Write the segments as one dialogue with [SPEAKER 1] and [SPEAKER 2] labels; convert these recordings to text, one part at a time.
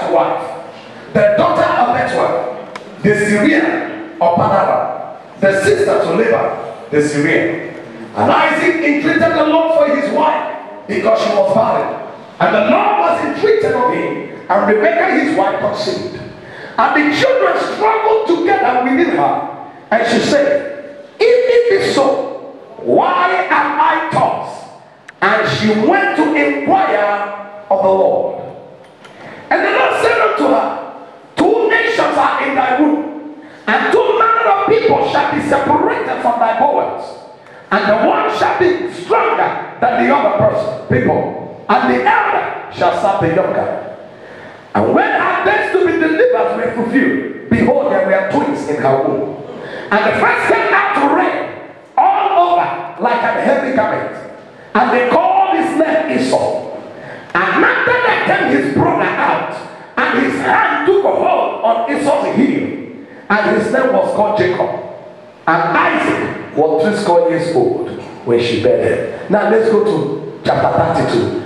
[SPEAKER 1] Rebekah's wife, the daughter of Bethuel, the Syrian of Panaram, the sister to Laban, the Syrian. And Isaac entreated the Lord for his wife because she was barren. And the Lord was entreated of him, and Rebekah his wife conceived. And the children struggled together within her. And she said, if it is so, why am I tossed? And she went to inquire of the Lord. And the Lord said unto her, two nations are in thy womb, and two manner of people shall be separated from thy bowels. And the one shall be stronger than the other people, and the elder shall serve the younger. And when her days to be delivered were fulfilled, behold, there were twins in her womb. And the first came out to reign all over like a heavy garment. And they called his name Esau. And after that came his brother out, and his hand took a hold on Esau's heel, and his name was called Jacob. And Isaac was 3 years old when she bare him. Now let's go to chapter 32.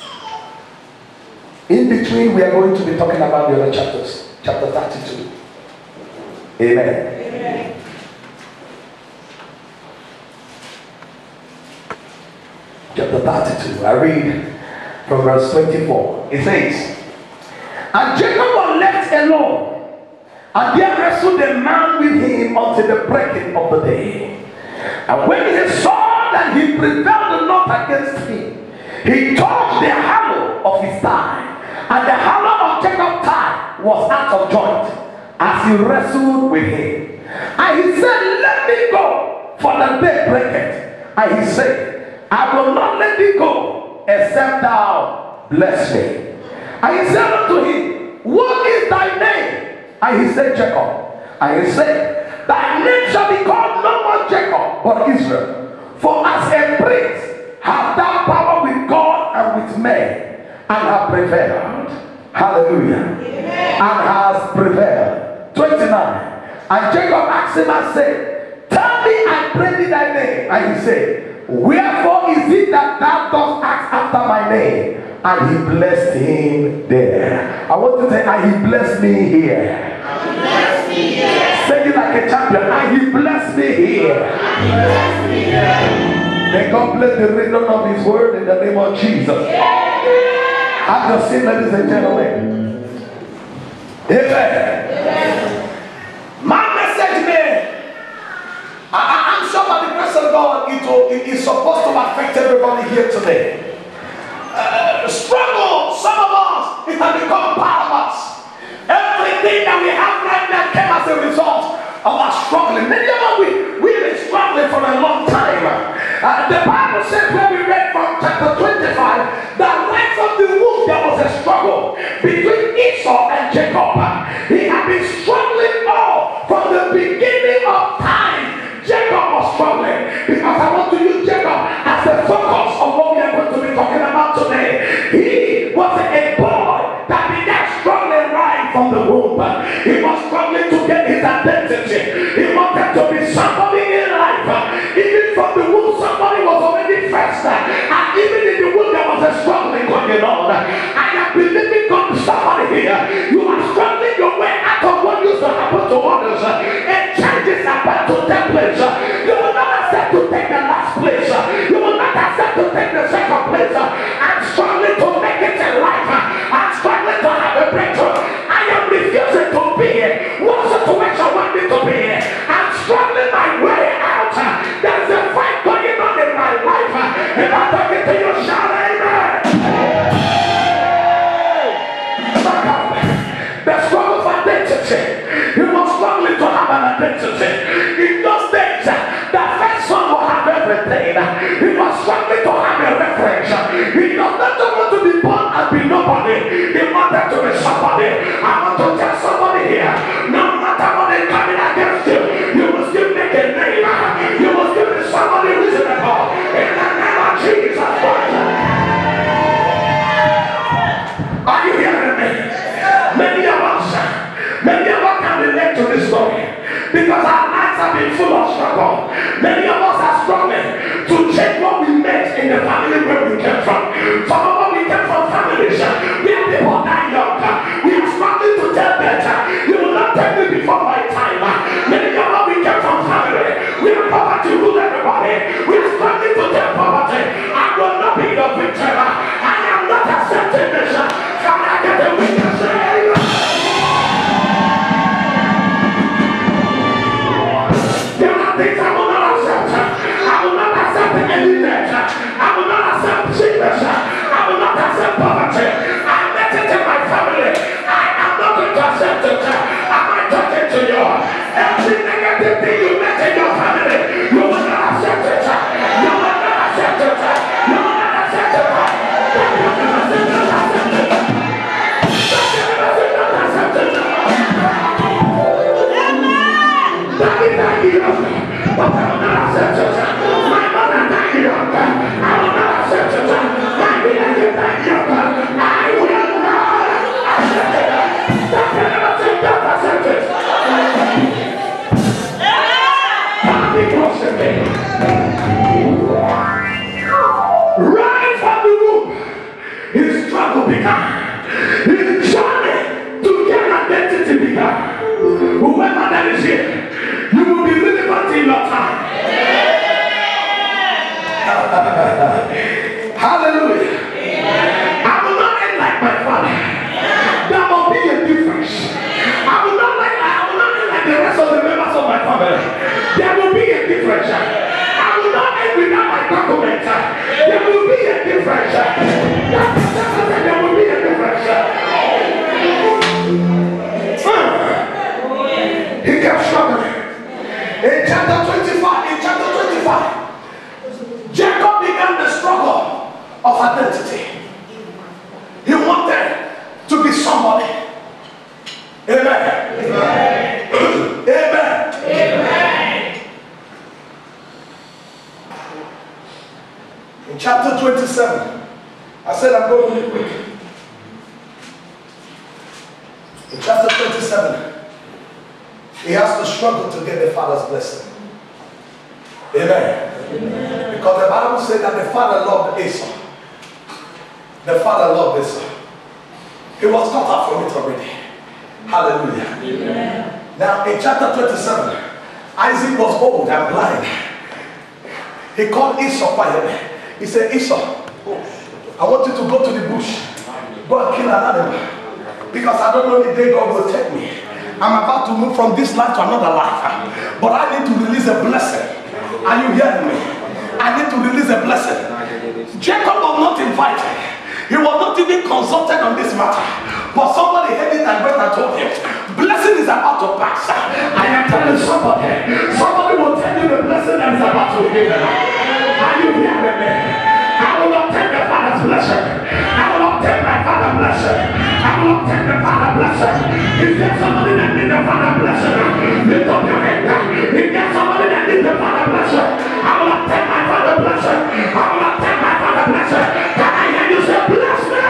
[SPEAKER 1] In between, we are going to be talking about the other chapters. Chapter 32. Amen. Amen. Chapter 32. I read from verse 24. It says, and Jacob was left alone, and there wrestled a man with him until the breaking of the day. And when he saw that he prevailed not against him, he touched the hollow of his thigh, and the hollow of Jacob's thigh was out of joint as he wrestled with him. And he said, let me go, for the day breaketh. And he said, I will not let thee go, except thou bless me. And he said unto him, what is thy name? And he said, Jacob. And he said, thy name shall be called no more Jacob, but Israel. For as a prince hast thou power with God and with men, and have prevailed. Hallelujah. Amen. And has prevailed. 29. And Jacob asked him and said, tell me, I pray thee thy name. And he said, wherefore is it that thou dost ask after my name? And he blessed him there. I want to say, and he blessed me here. And he blessed me here. Say it like a champion. And he blessed me here. And he blessed me here. May God bless the reading of his word in the name of Jesus. Yeah. I'm just saying, ladies and gentlemen. Amen. Amen. My message, man, I'm sure by the grace of God, it is supposed to affect everybody here today. Struggle, some of us, it has become part of us. Everything that we have right now came as a result of our struggling. Many of us, we've been struggling for a long time. The Bible says, when we read from chapter 25, that right from the womb there was a struggle between Esau and Jacob. He had been struggling all from the beginning of time. Jacob was struggling, because I want to use Jacob as the focus of what we are going to be talking about today. He was a boy that began struggling right from the womb. He was struggling to get his identity. He wanted to be somebody in life. Even from the womb, somebody was already first. And even in the womb, there was a struggling going on. I am believing God, somebody here. You are struggling your way out of what used to happen to others. And changes about to take place. You will not accept to take the last place. You will not accept to take the second place. I'm struggling to make it in life. I'm struggling to have a breakthrough. I am refusing to be here. What situation want me to be here? I'm struggling my way out. There's a fight going on in my life. If I'm talking to you, shout amen. The struggle for identity. You was struggling to have an identity. In those days, the first son will have everything. He was struggling to have a reference. He does not want to be born and be nobody. He wanted to be somebody. I want to tell somebody here, no matter what is coming against you, you will still make a name. You will still be somebody reasonable. In the name of Jesus Christ. Are you hearing me? Many of us can relate to this story, because our lives have been full of struggle. Many of us are struggling to change what we met in the family where we came from. Some of us, we came from families where people die young. We are chapter 25, Jacob began the struggle of identity. He wanted to be somebody. Amen. Amen. Amen. Amen. In chapter 27, I said I'm going really quick. In chapter 27, he has to struggle to get the father's blessing. Amen. Amen. Because the Bible said that the father loved Esau. The father loved Esau. He was cut off from it already. Hallelujah. Amen. Now in chapter 27, Isaac was old and blind. He called Esau quietly. He said, Esau, I want you to go to the bush. Go and kill an animal. Because I don't know the day God will take me. I'm about to move from this life to another life. But I need to release a blessing. Are you hearing me? I need to release a blessing. Jacob was not invited. He was not even consulted on this matter. But somebody heard it and went and told him, blessing is about to pass. I am telling somebody. Somebody will tell you the blessing that is about to give. Are you hearing me? I will not take the father's blessing. I will not take my father's blessing. I will not take the father's blessing. Is there somebody that needs the father's blessing? Lift up your hand. Is there somebody that needs the father's blessing? I will not take my father's blessing. I will not take my father's blessing. Can I hear you say, bless me?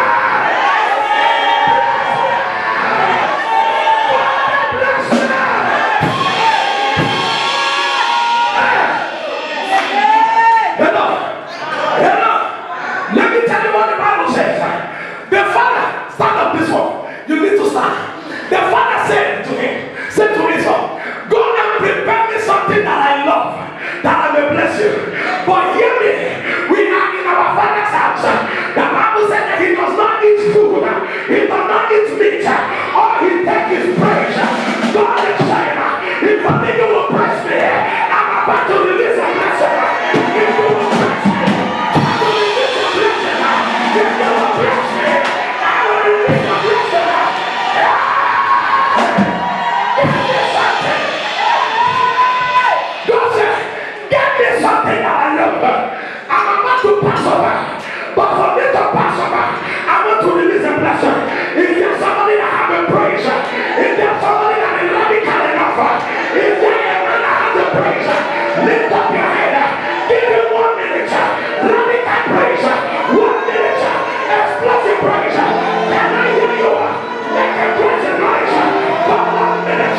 [SPEAKER 1] The father said to Esau, go and prepare me something that I love, that I may bless you. But hear me, we are in our father's house. The Bible said that he does not eat food, he does not eat meat, all he takes is praise. God is saying, if only you will bless me, I'm about to release a blessing. If you will bless me, I will release a blessing. If you will bless me, I will release a blessing. Something that I love. I'm about to pass over. But for me to pass over, I want to release a blessing. Is there somebody that have a praise? Is there somebody that is radical enough? Is there a man that has a praise? Lift up your head. Give him 1 minute. Radical praise. 1 minute. Explosive praise. Can I hear you? Make a crazy noise. For 1 minute.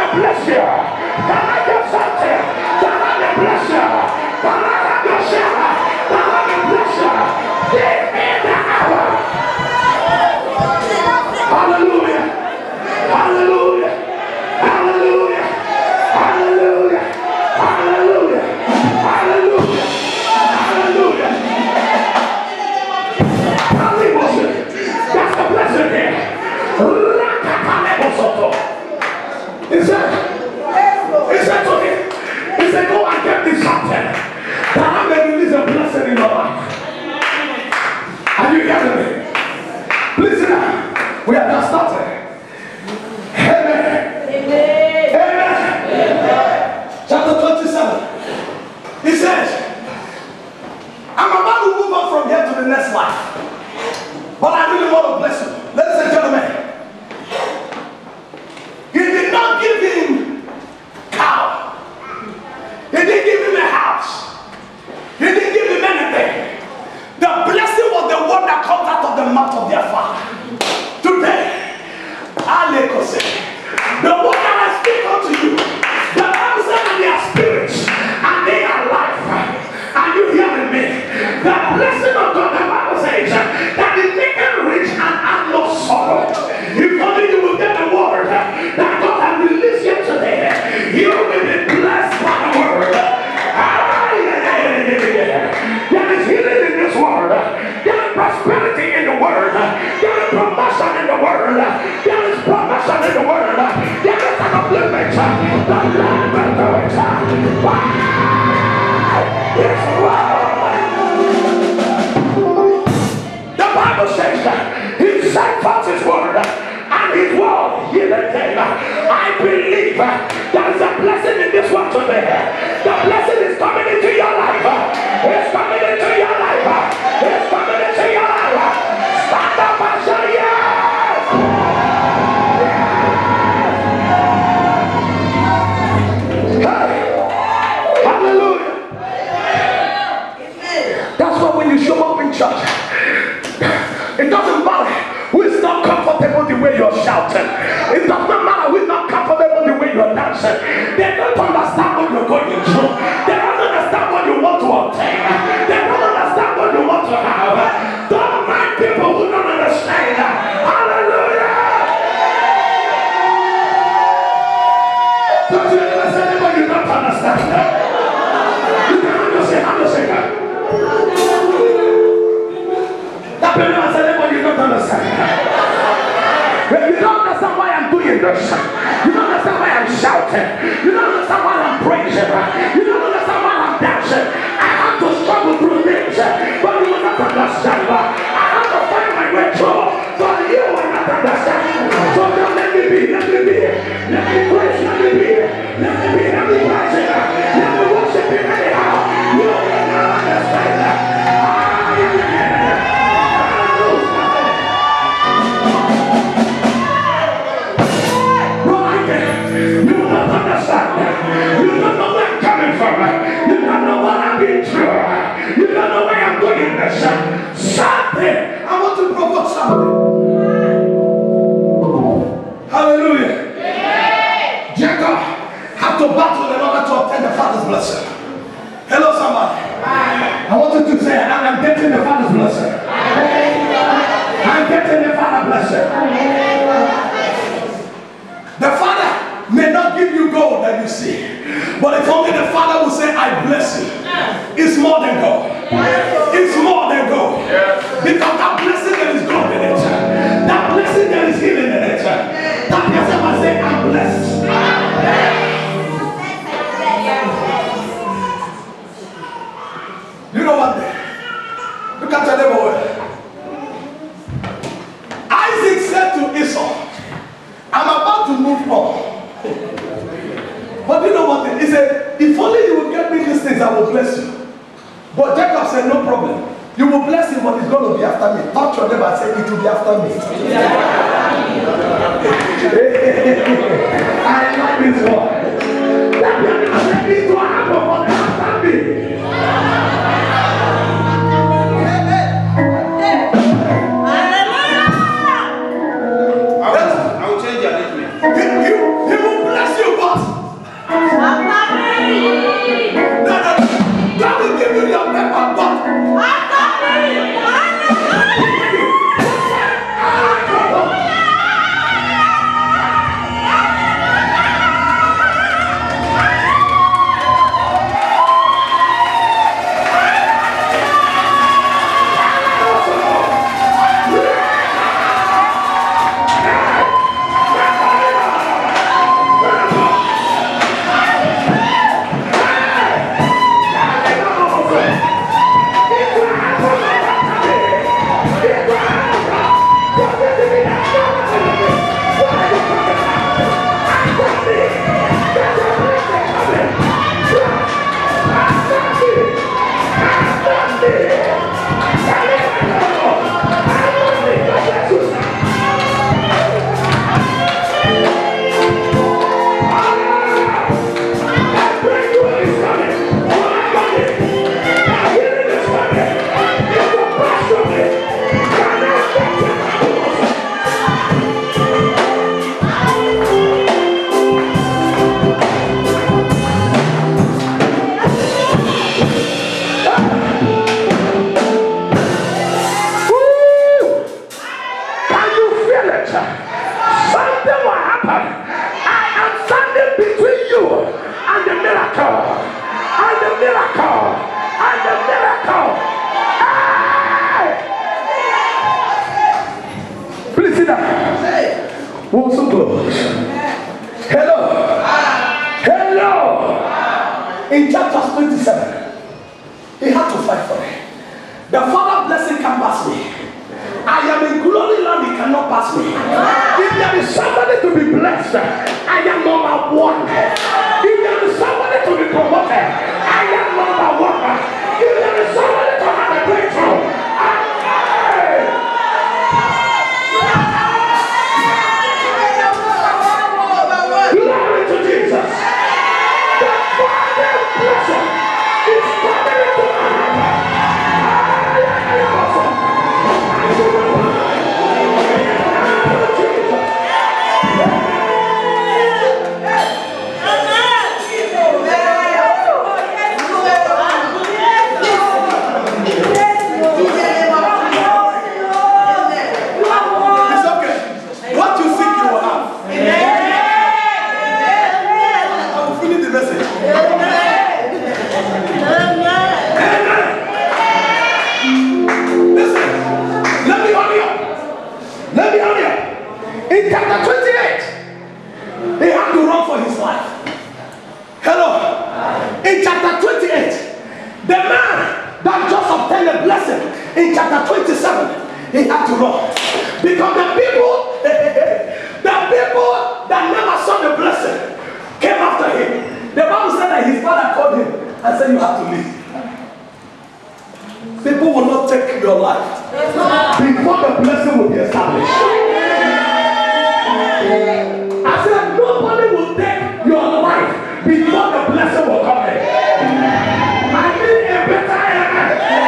[SPEAKER 1] Can I get something? Can I get bless you? Can I get your share? said to me, he said, go and get this something. That I may release a blessing in your life. Are you hearing me? Please sit down. We have just started. Amen. Amen. Amen. Chapter 27. He says, I'm about to move on from here to the next life. But I really want to bless you. Ladies and gentlemen, he did not give him cow. He didn't give him a house. He didn't give him anything. The blessing was the word that comes out of the mouth of their father. Today, the word that I speak unto you, the Bible says that they are spirits and they are life. Are you hearing me? The blessing of God, the Bible says that the naked rich and have no sorrow. If only you will get the word that God has released you today, you will be blessed by the word. There is healing in this word. There is prosperity in the word. There is promotion in the word. There is promotion in the word. There is an upliftment. The Lord will do it. Yes, the Bible says that he sent forth his word and his word healed them. I believe there is a blessing in this one today. The blessing is coming into your life. It's coming into your life. It's coming into your life. Stand up and say yes. Hey. Hallelujah. That's why when you show up in church, it doesn't matter who is not comfortable the way you're shouting. It does not matter who is not comfortable the way you're dancing. They don't understand what you're going through. They don't understand what you want to obtain. They don't understand what you want to have. Don't mind people who don't understand. Hallelujah. Don't you understand what you don't understand? You can understand. That person understand what you don't understand. You don't understand why I'm doing this. You don't understand why I'm shouting. You don't understand why I'm praising. You don't understand why I'm dancing. I have to struggle through things, but you will not understand. I have to find my way through, but you will not understand. So don't let me be. Let me be. Let me praise. Let me be. Let me be. Let me praise it. Let me worship him anyhow. You will not understand. You don't know where I'm coming from. You don't know what I've been through. You don't know where I'm going this. Something. I want to provoke something. Hallelujah. Yeah. Jacob had to battle in order to obtain the Father's blessing. Hello, somebody. I want you to say, I'm getting the Father's blessing. I'm getting the Father's blessing. The Father may not give you gold that you see, but if only the Father will say, I bless you, it's more than gold. It's more than gold. Because that blessing there is gold in it. That blessing there is healing in it. That person must say, I'm blessed. You know what? Look at your neighborhood. Isaac said to Esau, I'm about to move on. But you know what? He said, if only you will get me these things, I will bless you. But Jacob said, no problem. You will bless him, but it's going to be after me. Touch your neighbor and say, it will be after me. I love this one. Let me do happen for after me.
[SPEAKER 2] I will change your name.
[SPEAKER 1] He will bless you, but God will give you your paper, but message. Listen, let me hurry up. In chapter 28, he had to run for his life. Hello. In chapter 28, the man that just obtained a blessing, in chapter 27, he had to run. Because the people that never saw the blessing came after him. The Bible said that his father called him and said, you have to leave. People will not take your life before the blessing will be established. I said, nobody will take your life before the blessing will come in. I need a better amen.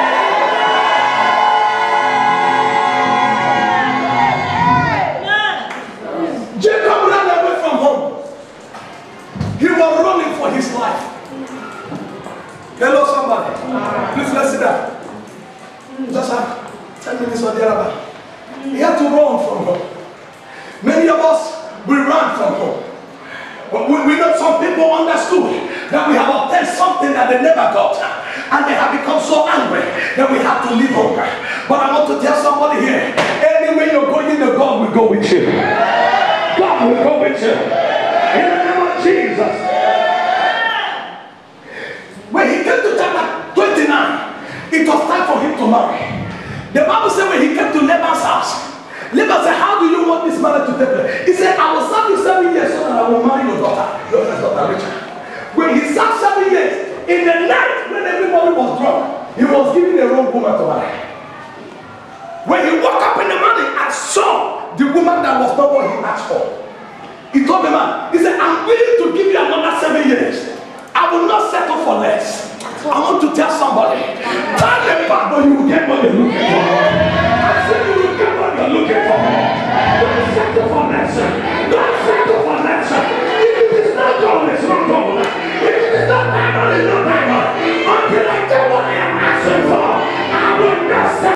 [SPEAKER 1] Jacob ran away from home. He was running for his life. Hello, somebody. Please let's sit down. Just have 10 minutes or thereabout. He had to run from home. Many of us, we run from home. We know some people understood that we have obtained something that they never got. And they have become so angry that we have to leave home. But I want to tell somebody here, anywhere you're going, the God will go with you. God will go with you. In the name of Jesus. When he came to chapter 29, it was time for him to marry. The Bible said when he came to Laban's house, Laban said, how do you want this marriage to take place? He said, I will serve you 7 years so that I will marry your daughter, your daughter Rachel. When he served 7 years, in the night when everybody was drunk, he was giving the wrong woman to marry. When he woke up in the morning and saw the woman that was not what he asked for, he told the man, he said, I'm willing to give you another 7 years. I will not settle for less. I want to tell somebody, turn them back, but you will get what you're looking for. I said,